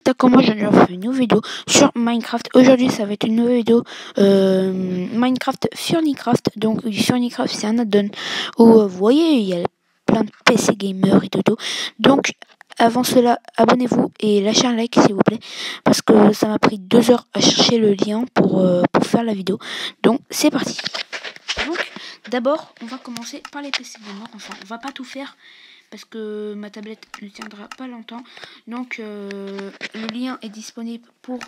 t'as comment je leur fais une nouvelle vidéo sur Minecraft. Aujourd'hui ça va être une nouvelle vidéo Minecraft Furnicraft. Donc Furnicraft c'est un add-on où vous voyez il y a plein de PC gamers et tout. Donc avant cela abonnez-vous et lâchez un like s'il vous plaît, parce que ça m'a pris 2 heures à chercher le lien pour faire la vidéo. Donc c'est parti. Donc d'abord on va commencer par les PC gamers. Enfin on va pas tout faire parce que ma tablette ne tiendra pas longtemps. Donc le lien est disponible pour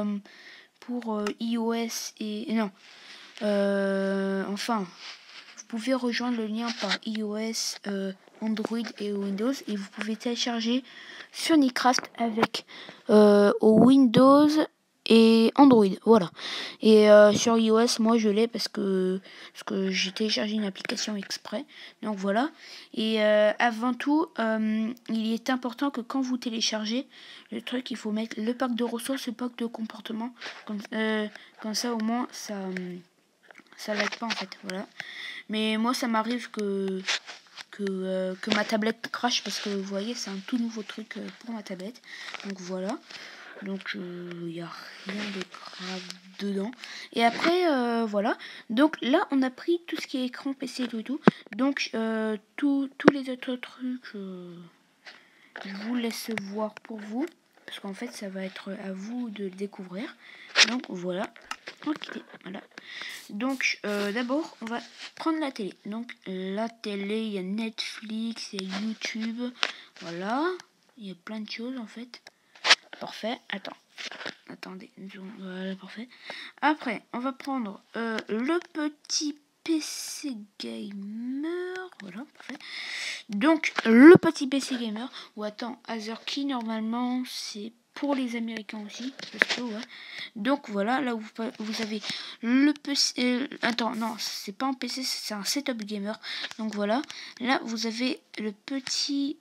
iOS et non. Enfin, vous pouvez rejoindre le lien par iOS, Android et Windows, et vous pouvez télécharger Furnicraft avec au Windows et Android, voilà. Et sur iOS, moi je l'ai parce que j'ai téléchargé une application exprès. Donc voilà. Et avant tout, il est important que quand vous téléchargez le truc, il faut mettre le pack de ressources, le pack de comportement. Comme ça au moins ça lag pas en fait, voilà. Mais moi ça m'arrive que ma tablette crache parce que vous voyez c'est un tout nouveau truc pour ma tablette. Donc voilà. Donc il n'y a rien de grave dedans. Et après voilà. Donc là on a pris tout ce qui est écran PC et tout. Donc tous les autres trucs je vous laisse voir pour vous, parce qu'en fait ça va être à vous de le découvrir. Donc voilà. Ok, voilà. Donc d'abord on va prendre la télé. Donc la télé, il y a Netflix, il y a YouTube, voilà, il y a plein de choses en fait. Parfait. Attendez, voilà, parfait. Après on va prendre le petit PC gamer, voilà, parfait. Donc le petit PC gamer, ou attends, AzerKey normalement c'est pour les Américains aussi, parce que ouais. Donc voilà, là vous avez le PC. Attends, non, c'est pas un PC, c'est un setup gamer. Donc voilà, là vous avez le petit,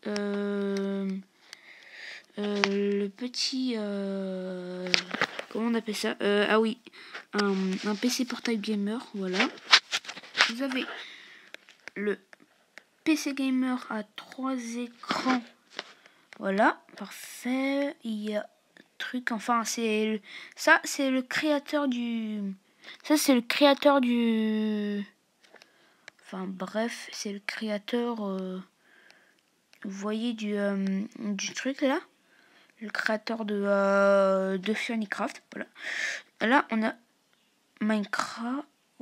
comment on appelle ça, ah oui, un PC portable gamer. Voilà. Vous avez le PC gamer à 3 écrans. Voilà, parfait. Il y a truc, enfin c'est le créateur du, enfin bref, c'est le créateur, vous voyez du truc là, le créateur de Furnicraft. Voilà. Là on a Minecraft,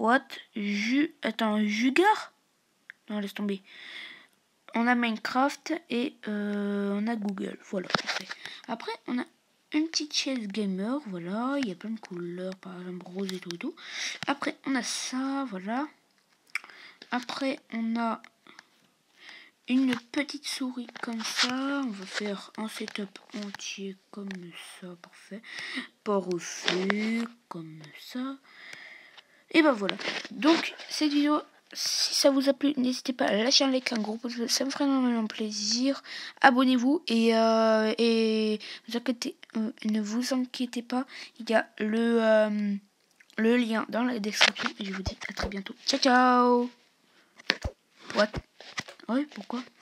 Jugar, non laisse tomber. On a Minecraft et on a Google. Voilà. Après, on a une petite chaise gamer. Voilà. Il y a plein de couleurs, par exemple rose et tout. Après, on a ça. Voilà. Après, on a une petite souris comme ça. On va faire un setup entier comme ça. Parfait. Pas refait comme ça. Et ben voilà. Donc, cette vidéo, si ça vous a plu, n'hésitez pas à lâcher un like, un gros pouce, ça me ferait énormément plaisir. Abonnez-vous et ne vous inquiétez pas, il y a le lien dans la description. Et je vous dis à très bientôt. Ciao ciao. What? Oui, pourquoi?